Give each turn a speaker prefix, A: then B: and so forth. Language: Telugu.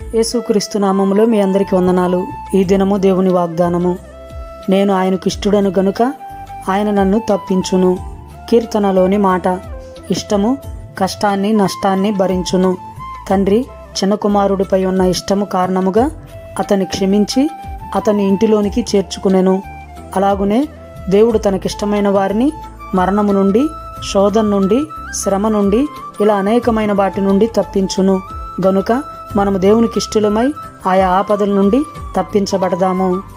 A: యేసుక్రీస్తు నామములో మీ అందరికీ వందనాలు. ఈ దినము దేవుని వాగ్దానము. నేను ఆయనకు ఇష్టడను గనుక ఆయన నన్ను తప్పించును. కీర్తనలోని మాట. ఇష్టము కష్టాన్ని నష్టాన్ని భరించును. తండ్రి చిన్న కుమారుడిపై ఉన్న ఇష్టము కారణముగా అతన్ని క్షమించి అతని ఇంటిలోనికి చేర్చుకునెను. అలాగునే దేవుడు తనకిష్టమైన వారిని మరణము నుండి, శోధన నుండి, శ్రమ నుండి, ఇలా అనేకమైన వాటి నుండి తప్పించును. గనుక మనము దేవునికి ఇష్టలమై ఆయా ఆపదల నుండి తప్పించబడదాము.